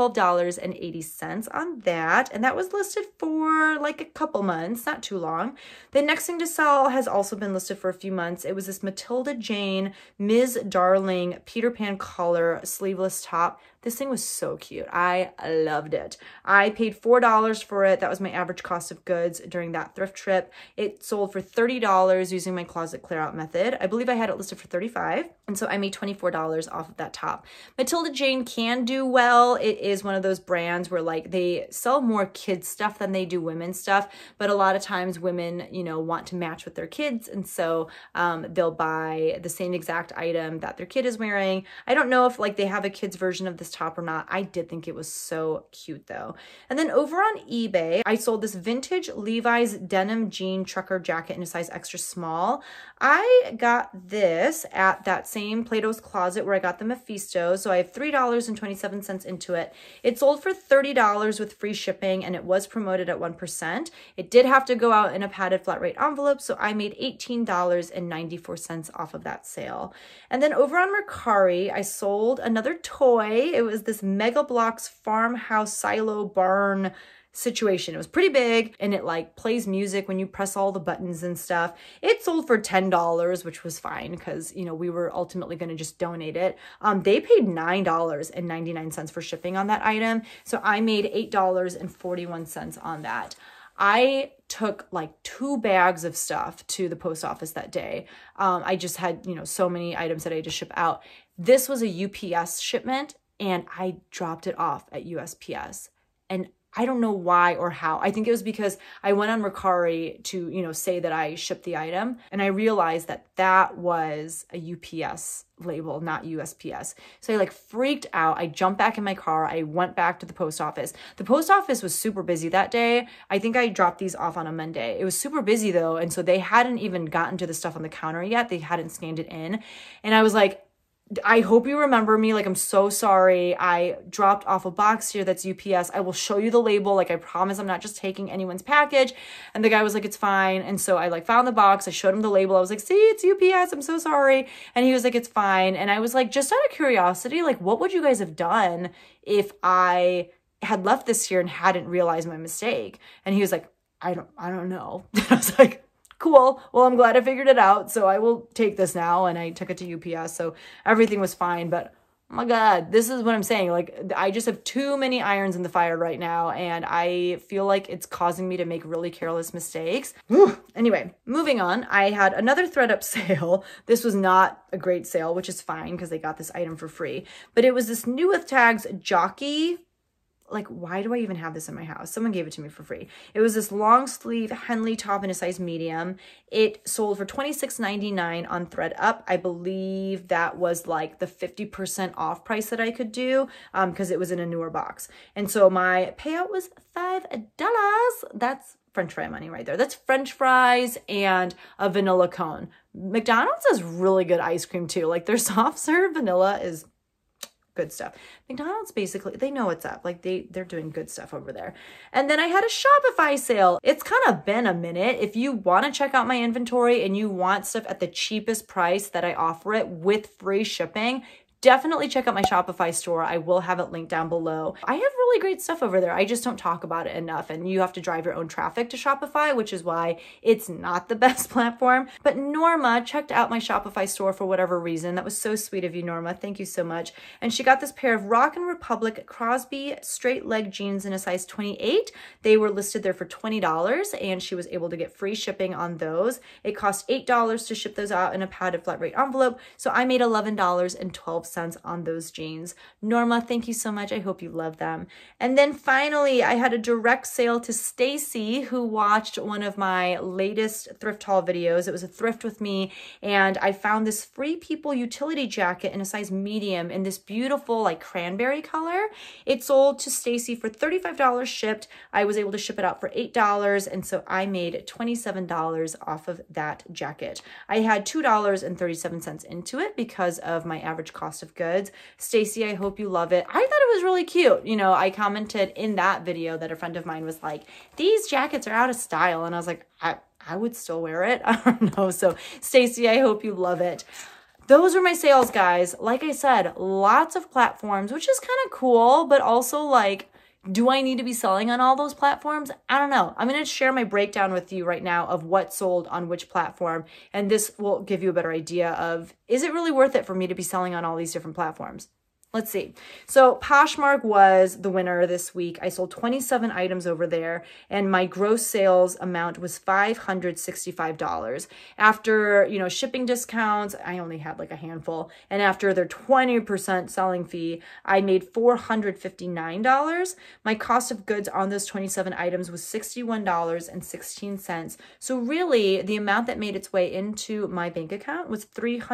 $12.80 on that, and that was listed for like a couple months, not too long. The next thing to sell has also been listed for a few months. It was this Matilda Jane Ms. Darling Peter Pan collar sleeveless top. This thing was so cute. I loved it. I paid $4 for it. That was my average cost of goods during that thrift trip. It sold for $30 using my closet clear out method. I believe I had it listed for $35. And so I made $24 off of that top. Matilda Jane can do well. It is one of those brands where like they sell more kids stuff than they do women's stuff. But a lot of times women, want to match with their kids. And so they'll buy the same exact item that their kid is wearing. I don't know if like they have a kid's version of this top or not. I did think it was so cute though. And then over on eBay, I sold this vintage Levi's denim jean trucker jacket in a size extra small. I got this at that same Plato's Closet where I got the Mephisto. So I have $3.27 into it. It sold for $30 with free shipping, and it was promoted at 1%. It did have to go out in a padded flat rate envelope, so I made $18.94 off of that sale. And then over on Mercari, I sold another toy. It was this Mega Bloks farmhouse silo barn situation. It was pretty big, and it like plays music when you press all the buttons and stuff. It sold for $10, which was fine because, we were ultimately going to just donate it. They paid $9.99 for shipping on that item. So I made $8.41 on that. I took like 2 bags of stuff to the post office that day. I just had, so many items that I had to ship out. This was a UPS shipment, and I dropped it off at USPS. And I don't know why or how. I think it was because I went on Mercari to, you know, say that I shipped the item, and I realized that that was a UPS label, not USPS. So I like freaked out. I jumped back in my car. I went back to the post office. The post office was super busy that day. I think I dropped these off on a Monday. It was super busy though. And so they hadn't even gotten to the stuff on the counter yet. They hadn't scanned it in. And I was like, I hope you remember me. Like, I'm so sorry. I dropped off a box here that's UPS. I will show you the label. Like, I promise I'm not just taking anyone's package. And the guy was like, it's fine. And so I like found the box. I showed him the label. I was like, see, it's UPS. I'm so sorry. And he was like, it's fine. And I was like, just out of curiosity, like, what would you guys have done if I had left this here and hadn't realized my mistake? And he was like, I don't know. I was like, cool. Well, I'm glad I figured it out. So I will take this now. And I took it to UPS. So everything was fine. But oh my God, this is what I'm saying. Like, I just have too many irons in the fire right now. And I feel like it's causing me to make really careless mistakes. Anyway, moving on. I had another ThredUp sale. This was not a great sale, which is fine because they got this item for free. But it was this new with tags jockey. Like, why do I even have this in my house? Someone gave it to me for free. It was this long sleeve Henley top in a size medium. It sold for $26.99 on ThredUp. I believe that was like the 50% off price that I could do because it was in a newer box. And so my payout was $5. That's French fry money right there. That's French fries and a vanilla cone. McDonald's has really good ice cream too. Like, their soft serve vanilla is good stuff. McDonald's basically, they know what's up. Like, they're doing good stuff over there. And then I had a Shopify sale. It's kind of been a minute. If you want to check out my inventory and you want stuff at the cheapest price that I offer it with free shipping, definitely check out my Shopify store. I will have it linked down below. I have really great stuff over there. I just don't talk about it enough, and you have to drive your own traffic to Shopify, which is why it's not the best platform. But Norma checked out my Shopify store for whatever reason. That was so sweet of you, Norma. Thank you so much. And she got this pair of Rockin' Republic Crosby straight leg jeans in a size 28. They were listed there for $20, and she was able to get free shipping on those. It cost $8 to ship those out in a padded flat rate envelope, so I made $11.12 on those jeans. Norma, thank you so much. I hope you love them. And then finally, I had a direct sale to Stacy, who watched one of my latest thrift haul videos. It was a thrift with me, and I found this Free People utility jacket in a size medium in this beautiful like cranberry color. It sold to Stacy for $35 shipped. I was able to ship it out for $8, and so I made $27 off of that jacket. I had $2.37 into it because of my average cost of goods. Stacy, I hope you love it. I thought it was really cute. You know, I commented in that video that a friend of mine was like, these jackets are out of style. And I was like, I would still wear it. I don't know. So Stacy, I hope you love it. Those were my sales, guys. Like I said, lots of platforms, which is kind of cool, but also like, do I need to be selling on all those platforms? I don't know. I'm going to share my breakdown with you right now of what sold on which platform. And this will give you a better idea of, is it really worth it for me to be selling on all these different platforms? Let's see. So Poshmark was the winner this week. I sold 27 items over there, and my gross sales amount was $565. After, you know, shipping discounts, I only had like a handful. And after their 20% selling fee, I made $459. My cost of goods on those 27 items was $61.16. So really, the amount that made its way into my bank account was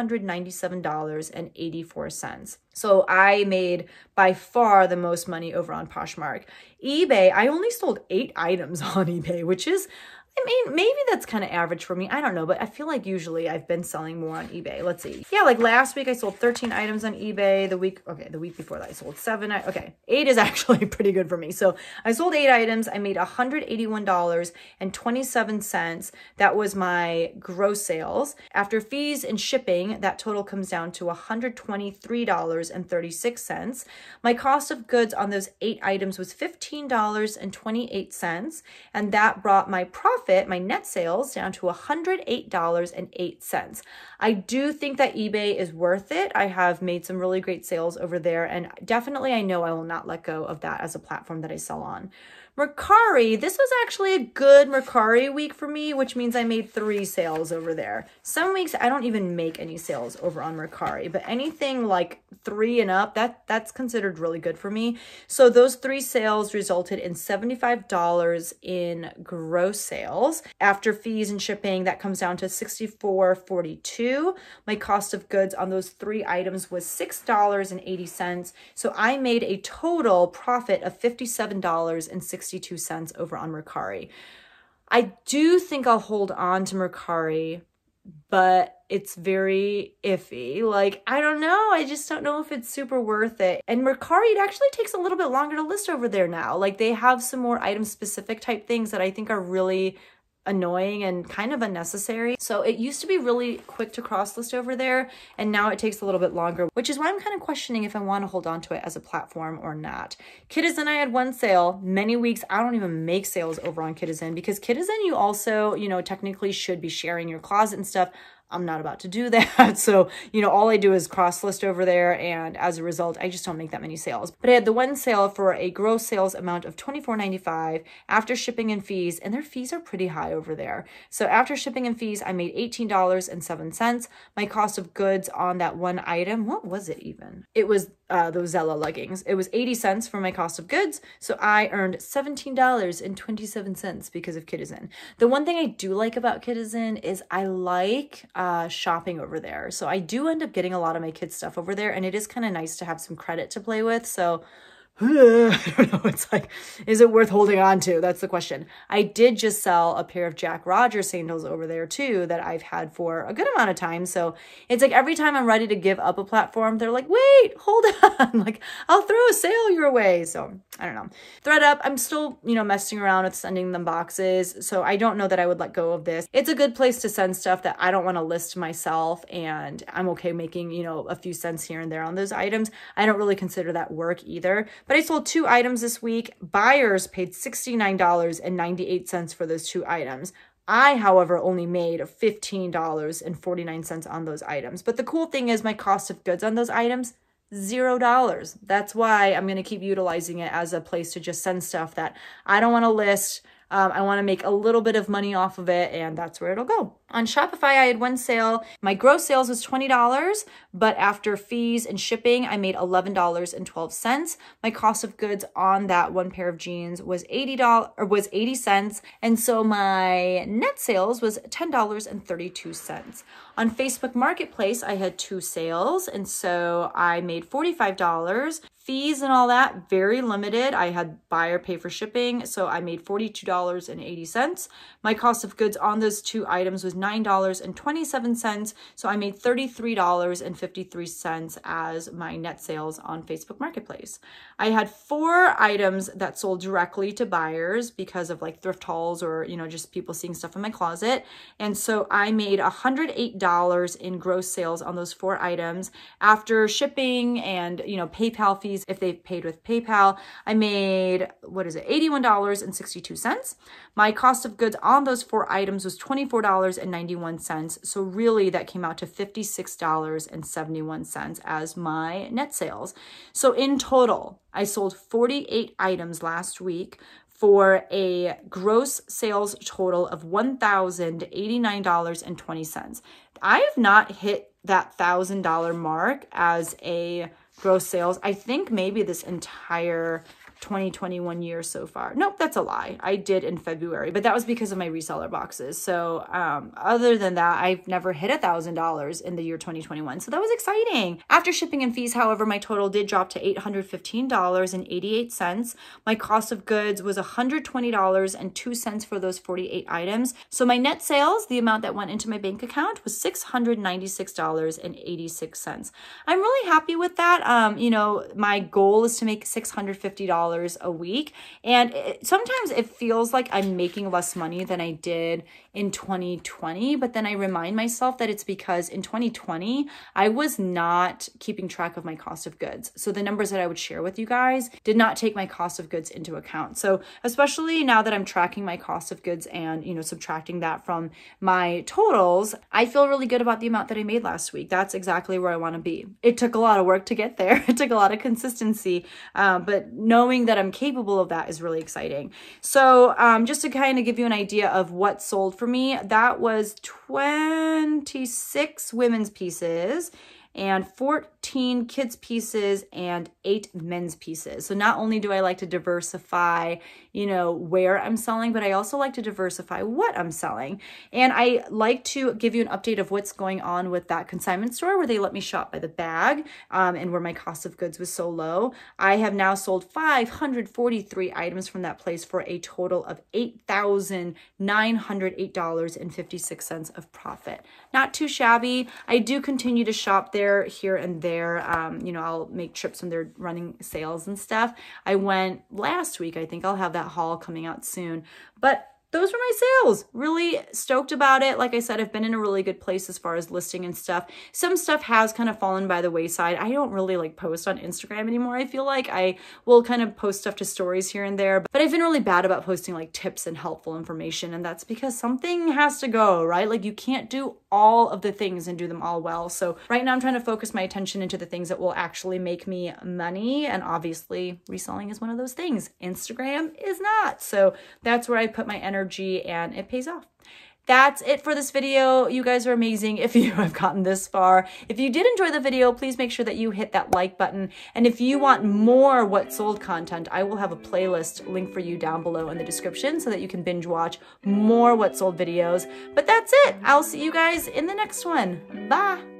$397.84. So I made by far the most money over on Poshmark. eBay, I only sold 8 items on eBay, which is, I mean, maybe that's kind of average for me. I don't know, but I feel like usually I've been selling more on eBay. Let's see. Yeah, like last week I sold 13 items on eBay. The week before that I sold 7. Okay, 8 is actually pretty good for me. So I sold 8 items. I made $181.27. That was my gross sales. After fees and shipping, that total comes down to $123.36. My cost of goods on those 8 items was $15.28, and that brought my profit, my net sales, down to $108.08. I do think that eBay is worth it. I have made some really great sales over there, and definitely I know I will not let go of that as a platform that I sell on. Mercari, this was actually a good Mercari week for me, which means I made 3 sales over there. Some weeks I don't even make any sales over on Mercari, but anything like 3 and up, that's considered really good for me. So those 3 sales resulted in $75 in gross sales. After fees and shipping, that comes down to $64.42. My cost of goods on those 3 items was $6.80. So I made a total profit of $57.62 over on Mercari. I do think I'll hold on to Mercari, but it's very iffy. Like, I don't know. I just don't know if it's super worth it. And Mercari, it actually takes a little bit longer to list over there now. Like, they have some more item specific type things that I think are really annoying and kind of unnecessary. So it used to be really quick to cross list over there, and now it takes a little bit longer, which is why I'm kind of questioning if I want to hold on to it as a platform or not. Kitizen, I had 1 sale. Many weeks I don't even make sales over on Kitizen, because Kitizen, you also, you know, technically should be sharing your closet and stuff. I'm not about to do that. So, you know, all I do is cross list over there, and as a result, I just don't make that many sales. But I had the 1 sale for a gross sales amount of $24.95 after shipping and fees, and their fees are pretty high over there. So after shipping and fees, I made $18.07. My cost of goods on that 1 item, what was it even? It was those Zella leggings. It was 80 cents for my cost of goods. So I earned $17.27 because of Kitizen. The one thing I do like about Kitizen is I like shopping over there. So I do end up getting a lot of my kids' stuff over there, and it is kind of nice to have some credit to play with. So I don't know. It's like, is it worth holding on to? That's the question. I did just sell a pair of Jack Rogers sandals over there too that I've had for a good amount of time. So it's like every time I'm ready to give up a platform, they're like, wait, hold on. Like, I'll throw a sale your way. So I don't know. ThreadUp, I'm still, you know, messing around with sending them boxes. So I don't know that I would let go of this. It's a good place to send stuff that I don't want to list myself, and I'm okay making, you know, a few cents here and there on those items. I don't really consider that work either. But I sold 2 items this week. Buyers paid $69.98 for those 2 items. I, however, only made $15.49 on those items. But the cool thing is my cost of goods on those items, $0. That's why I'm going to keep utilizing it as a place to just send stuff that I don't want to list. I want to make a little bit of money off of it, and that's where it'll go. On Shopify, I had 1 sale. My gross sales was $20, but after fees and shipping, I made $11.12. My cost of goods on that 1 pair of jeans was $80 cents, and so my net sales was $10.32. On Facebook Marketplace, I had 2 sales, and so I made $45. Fees and all that, very limited. I had buyer pay for shipping, so I made $42.80. My cost of goods on those 2 items was $9.27, so I made $33.53 as my net sales on Facebook Marketplace. I had 4 items that sold directly to buyers because of like thrift hauls or, you know, just people seeing stuff in my closet. And so I made $108 in gross sales on those 4 items. After shipping and, you know, PayPal fees, if they paid with PayPal, I made, $81.62. My cost of goods on those 4 items was $24.91. So really that came out to $56.71 as my net sales. So in total, I sold 48 items last week for a gross sales total of $1,089.20. I have not hit that $1,000 mark as a gross sales, I think maybe this entire 2021 year so far. Nope, that's a lie. I did in February, but that was because of my reseller boxes. So other than that, I've never hit $1,000 in the year 2021. So that was exciting. After shipping and fees, however, my total did drop to $815.88. My cost of goods was $120.02 for those 48 items. So my net sales, the amount that went into my bank account, was $696.86. I'm really happy with that. You know, my goal is to make $650 a week. And sometimes it feels like I'm making less money than I did in 2020, but then I remind myself that it's because in 2020, I was not keeping track of my cost of goods. So the numbers that I would share with you guys did not take my cost of goods into account. So especially now that I'm tracking my cost of goods and, subtracting that from my totals, I feel really good about the amount that I made last week. That's exactly where I want to be. It took a lot of work to get there. It took a lot of consistency, but knowing that I'm capable of that is really exciting. So just to kind of give you an idea of what sold for me, that was 26 women's pieces and 14 kids pieces and 8 men's pieces. So not only do I like to diversify, where I'm selling, but I also like to diversify what I'm selling. And I like to give you an update of what's going on with that consignment store where they let me shop by the bag, and where my cost of goods was so low. I have now sold 543 items from that place for a total of $8,908.56 of profit. Not too shabby. I do continue to shop there here and there. I'll make trips when they're running sales and stuff. I went last week. I think I'll have that haul coming out soon. But those were my sales. Really stoked about it. Like I said, I've been in a really good place as far as listing and stuff. Some stuff has kind of fallen by the wayside. I don't really post on Instagram anymore. I feel like I will kind of post stuff to stories here and there, but I've been really bad about posting tips and helpful information. And that's because something has to go, right? You can't do all of the things and do them all well. So right now I'm trying to focus my attention into the things that will actually make me money. And obviously reselling is one of those things. Instagram is not. So that's where I put my energy and it pays off. That's it for this video. You guys are amazing if you have gotten this far. If you did enjoy the video, please make sure that you hit that like button. And if you want more What Sold content, I will have a playlist link for you down below in the description so that you can binge watch more What Sold videos. But that's it. I'll see you guys in the next one. Bye.